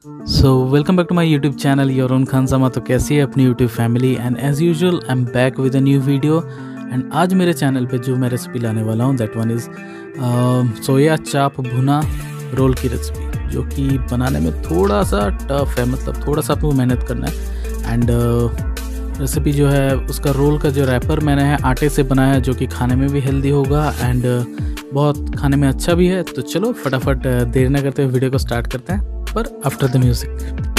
Welcome back to my YouTube channel your own Khansama. तो कैसी है अपनी YouTube family, and as usual I am back with a new video. And आज मेरे channel पे जो मैं रेसिपी लाने वाला हूँ दैट वन इज़ सोया चाप भुना रोल की रेसिपी, जो कि बनाने में थोड़ा सा टफ है, मतलब थोड़ा सा आपको मेहनत करना है। एंड रेसिपी जो है उसका रोल का जो रैपर मैंने है आटे से बनाया है, जो कि खाने में भी हेल्दी होगा एंड बहुत खाने में अच्छा भी है। तो चलो फटाफट देर न करते हुए वीडियो को स्टार्ट करते हैं, पर आफ्टर द म्यूजिक।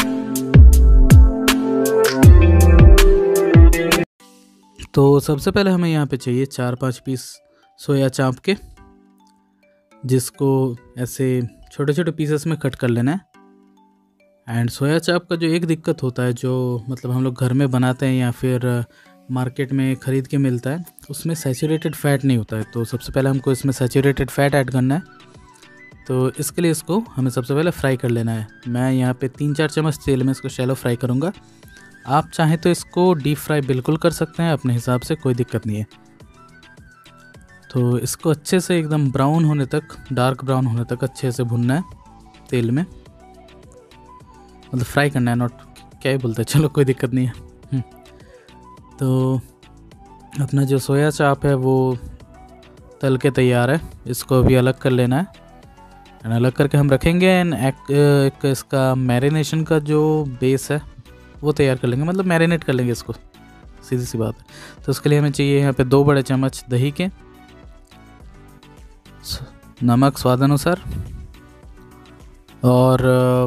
तो सबसे पहले हमें यहाँ पे चाहिए 4-5 पीस सोया चाप के, जिसको ऐसे छोटे छोटे पीसेस में कट कर लेना है। एंड सोया चाप का जो एक दिक्कत होता है, जो मतलब हम लोग घर में बनाते हैं या फिर मार्केट में ख़रीद के मिलता है, उसमें सैचुरेटेड फ़ैट नहीं होता है। तो सबसे पहले हमको इसमें सैचुरेटेड फ़ैट ऐड करना है। तो इसके लिए इसको हमें सबसे पहले फ्राई कर लेना है। मैं यहाँ पे 3-4 चम्मच तेल में इसको शैलो फ्राई करूँगा। आप चाहें तो इसको डीप फ्राई बिल्कुल कर सकते हैं अपने हिसाब से, कोई दिक्कत नहीं है। तो इसको अच्छे से एकदम ब्राउन होने तक, डार्क ब्राउन होने तक अच्छे से भुनना है तेल में, मतलब फ्राई करना है, नॉट क्या ही बोलते हैं, चलो कोई दिक्कत नहीं है। तो अपना जो सोया चाप है वो तल के तैयार है, इसको अभी अलग कर लेना है। अलग करके हम रखेंगे। एंड एक इसका मैरिनेशन का जो बेस है वो तैयार कर लेंगे, मतलब मैरिनेट कर लेंगे इसको, सीधी सी बात है। तो उसके लिए हमें चाहिए यहाँ पे 2 बड़े चम्मच दही के, नमक स्वाद अनुसार, और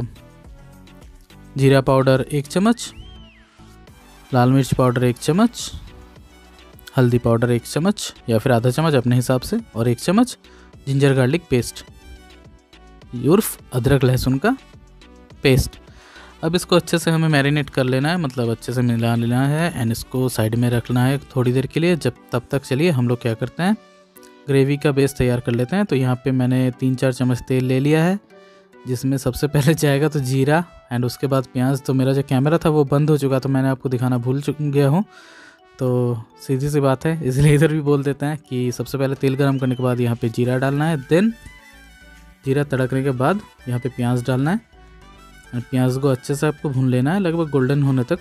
जीरा पाउडर 1 चम्मच, लाल मिर्च पाउडर 1 चम्मच, हल्दी पाउडर 1 चम्मच या फिर आधा चम्मच अपने हिसाब से, और 1 चम्मच जिंजर गार्लिक पेस्ट उर्फ अदरक लहसुन का पेस्ट। अब इसको अच्छे से हमें मैरिनेट कर लेना है, मतलब अच्छे से मिला लेना है एंड इसको साइड में रखना है थोड़ी देर के लिए। तब तक चलिए हम लोग क्या करते हैं, ग्रेवी का बेस तैयार कर लेते हैं। तो यहाँ पे मैंने 3-4 चम्मच तेल ले लिया है, जिसमें सबसे पहले जाएगा तो जीरा एंड उसके बाद प्याज। तो मेरा जो कैमरा था वो बंद हो चुका, तो मैंने आपको दिखाना भूल गया हूँ। तो सीधी सी बात है, इसलिए इधर भी बोल देते हैं कि सबसे पहले तेल गर्म करने के बाद यहाँ पे जीरा डालना है, देन जीरा तड़कने के बाद यहाँ पे प्याज डालना है। और प्याज को अच्छे से आपको भून लेना है लगभग गोल्डन होने तक।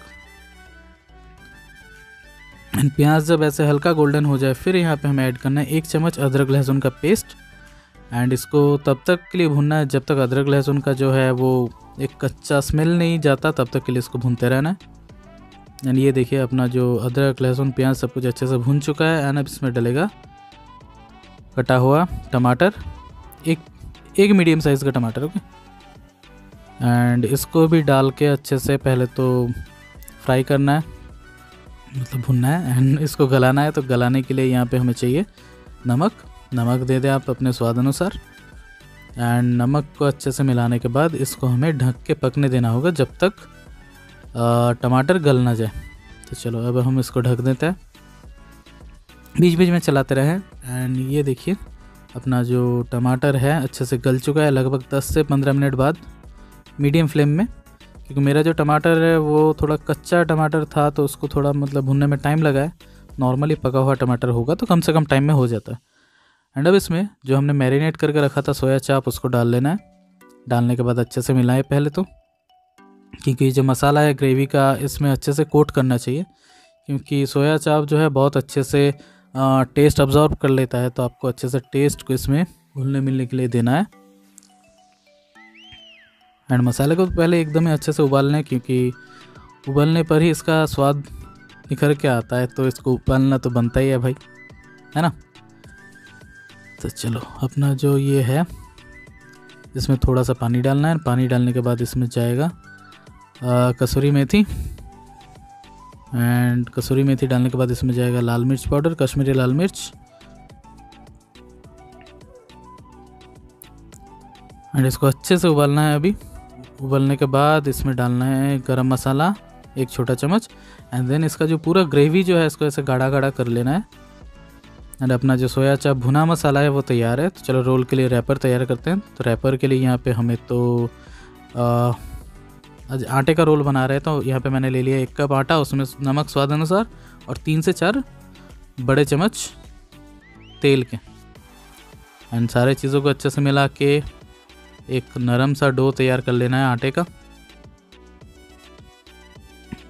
एंड प्याज जब ऐसे हल्का गोल्डन हो जाए, फिर यहाँ पे हमें ऐड करना है 1 चम्मच अदरक लहसुन का पेस्ट। एंड इसको तब तक के लिए भूनना है जब तक अदरक लहसुन का जो है वो एक कच्चा स्मेल नहीं जाता, तब तक के लिए इसको भूनते रहना है। एंड ये देखिए अपना जो अदरक लहसुन प्याज सब कुछ अच्छे से भून चुका है। एंड अब इसमें डलेगा कटा हुआ टमाटर, एक मीडियम साइज़ का टमाटर, ओके। एंड इसको भी डाल के अच्छे से पहले तो फ्राई करना है, मतलब भुनना है। एंड इसको गलाना है। तो गलाने के लिए यहाँ पे हमें चाहिए नमक दे दें आप अपने स्वाद अनुसार। एंड नमक को अच्छे से मिलाने के बाद इसको हमें ढक के पकने देना होगा जब तक टमाटर गल ना जाए। तो चलो अब हम इसको ढक देते हैं, बीच बीच में चलाते रहें। एंड ये देखिए अपना जो टमाटर है अच्छे से गल चुका है, लगभग 10 से 15 मिनट बाद मीडियम फ्लेम में, क्योंकि मेरा जो टमाटर है वो थोड़ा कच्चा टमाटर था, तो उसको थोड़ा मतलब भुनने में टाइम लगा है। नॉर्मली पका हुआ टमाटर होगा तो कम से कम टाइम में हो जाता है। एंड अब इसमें जो हमने मैरिनेट करके रखा था सोया चाप, उसको डाल लेना है। डालने के बाद अच्छे से मिलाएं पहले तो, क्योंकि जो मसाला है ग्रेवी का इसमें अच्छे से कोट करना चाहिए, क्योंकि सोया चाप जो है बहुत अच्छे से टेस्ट अब्जॉर्ब कर लेता है। तो आपको अच्छे से टेस्ट को इसमें घुलने मिलने के लिए देना है। एंड मसाले को पहले एकदम ही अच्छे से उबालना है, क्योंकि उबलने पर ही इसका स्वाद निखर के आता है। तो इसको उबालना तो बनता ही है भाई, है ना। तो चलो अपना जो ये है इसमें थोड़ा सा पानी डालना है। पानी डालने के बाद इसमें जाएगा कसूरी मेथी। एंड कसूरी मेथी डालने के बाद इसमें जाएगा लाल मिर्च पाउडर, कश्मीरी लाल मिर्च। एंड इसको अच्छे से उबालना है। अभी उबलने के बाद इसमें डालना है गरम मसाला 1 छोटा चम्मच। एंड देन इसका जो पूरा ग्रेवी जो है इसको ऐसे गाढ़ा गाढ़ा कर लेना है। एंड अपना जो सोया चाप भुना मसाला है वो तैयार है। तो चलो रोल के लिए रैपर तैयार करते हैं। तो रैपर के लिए यहाँ पे हमें तो आज आटे का रोल बना रहे हैं, तो यहाँ पे मैंने ले लिया 1 कप आटा, उसमें नमक स्वाद अनुसार और 3 से 4 बड़े चम्मच तेल के। एंड सारे चीज़ों को अच्छे से मिला के एक नरम सा डो तैयार कर लेना है आटे का।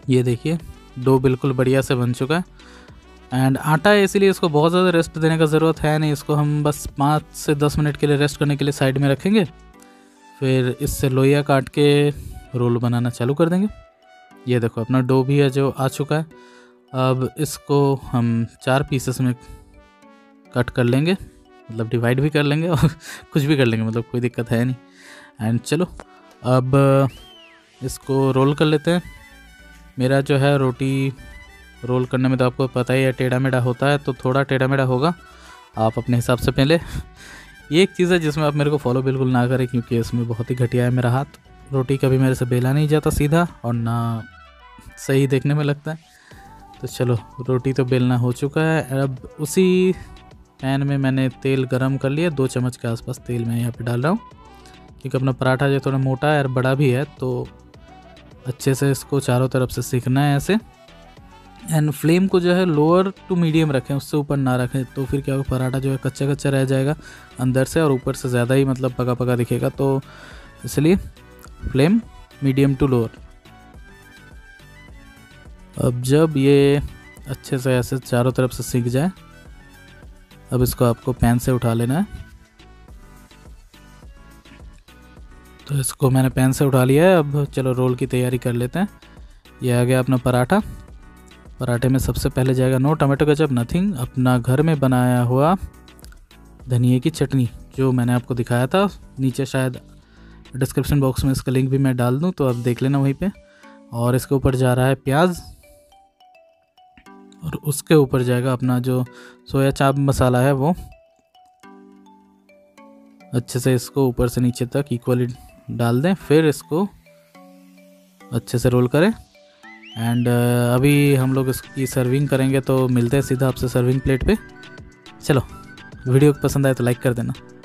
ये देखिए डो बिल्कुल बढ़िया से बन चुका है। एंड आटा है इसीलिए इसको बहुत ज़्यादा रेस्ट देने का ज़रूरत है नहीं, इसको हम बस 5 से 10 मिनट के लिए रेस्ट करने के लिए साइड में रखेंगे। फिर इससे लोइया काट के रोल बनाना चालू कर देंगे। ये देखो अपना डो भी है जो आ चुका है। अब इसको हम 4 पीसेस में कट कर लेंगे, मतलब डिवाइड भी कर लेंगे और कुछ भी कर लेंगे, मतलब कोई दिक्कत है नहीं। एंड चलो अब इसको रोल कर लेते हैं। मेरा जो है रोटी रोल करने में तो आपको पता ही है टेढ़ा मेढ़ा होता है, तो थोड़ा टेढ़ा मेढ़ा होगा, आप अपने हिसाब से पहले। ये एक चीज़ है जिसमें आप मेरे को फॉलो बिल्कुल ना करें, क्योंकि इसमें बहुत ही घटिया है मेरा हाथ। रोटी कभी मेरे से बेला नहीं जाता सीधा, और ना सही देखने में लगता है। तो चलो रोटी तो बेलना हो चुका है। अब उसी पैन में मैंने तेल गरम कर लिया, 2 चम्मच के आसपास तेल मैं यहाँ पे डाल रहा हूँ, क्योंकि अपना पराठा जो थोड़ा मोटा है और बड़ा भी है, तो अच्छे से इसको चारों तरफ से सेकना है ऐसे। एंड फ्लेम को जो है लोअर टू मीडियम रखें, उससे ऊपर ना रखें, तो फिर क्या होगा पराठा जो है कच्चा कच्चा रह जाएगा अंदर से, और ऊपर से ज़्यादा ही मतलब पका पका दिखेगा। तो इसलिए फ्लेम मीडियम टू लोअर। अब जब ये अच्छे से ऐसे चारों तरफ से सीख जाए, अब इसको आपको पैन से उठा लेना है। तो इसको मैंने पैन से उठा लिया है। अब चलो रोल की तैयारी कर लेते हैं। ये आ गया अपना पराठा। पराठे में सबसे पहले जाएगा नो टमाटो केचप नथिंग, अपना घर में बनाया हुआ धनिए की चटनी, जो मैंने आपको दिखाया था। नीचे शायद डिस्क्रिप्शन बॉक्स में इसका लिंक भी मैं डाल दूँ, तो आप देख लेना वहीं पे। और इसके ऊपर जा रहा है प्याज, और उसके ऊपर जाएगा अपना जो सोया चाप मसाला है वो। अच्छे से इसको ऊपर से नीचे तक इक्वली डाल दें, फिर इसको अच्छे से रोल करें। एंड अभी हम लोग इसकी सर्विंग करेंगे, तो मिलते हैं सीधा आपसे सर्विंग प्लेट पे। चलो वीडियो पसंद आए तो लाइक कर देना।